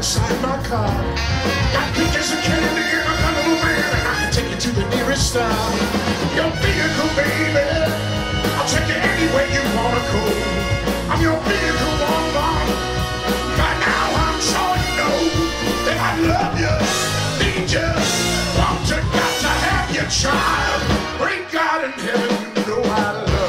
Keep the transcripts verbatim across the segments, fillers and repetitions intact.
inside my car. Got pictures of candy and a lovable man, and I can take you to the nearest star. Your vehicle, baby, I'll take you anywhere you wanna go. I'm your vehicle, woman. By now I'm sure you know that I love you, need you, want you, got to have your child. Great God in heaven, you know I love you.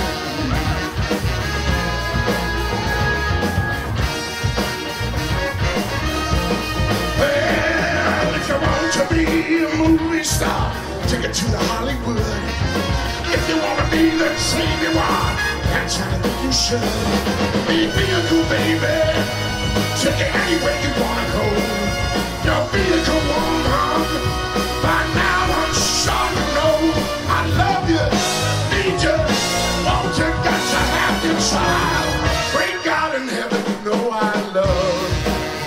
Well, if you want to be a movie star, take it to the Hollywood. If you want to be the same one, that's how I think you should. Be vehicle, baby, take it anywhere you wanna go. Your vehicle, woman. By now I'm sure you know I love you, need you, want you, got to have your child. Great God in heaven, you know I love you.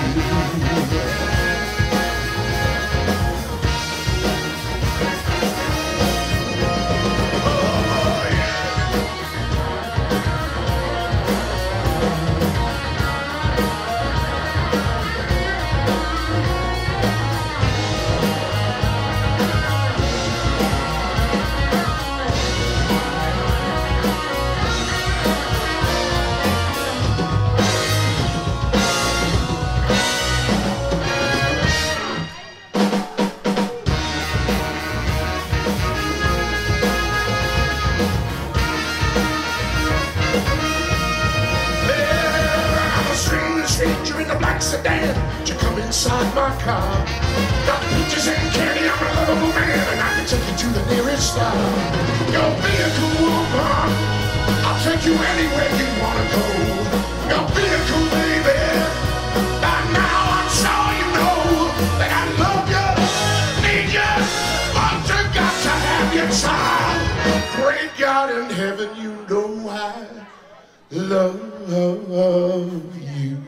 Stranger in a black sedan, you come inside my car. Got peaches and candy, I'm a lovable man, and I can take you to the nearest star. Your vehicle, woman, I'll take you anywhere you wanna go. Your vehicle, baby, by now I'm sure you know that I love you, need you, want you, got to have your child. Great God in heaven, you know I love you.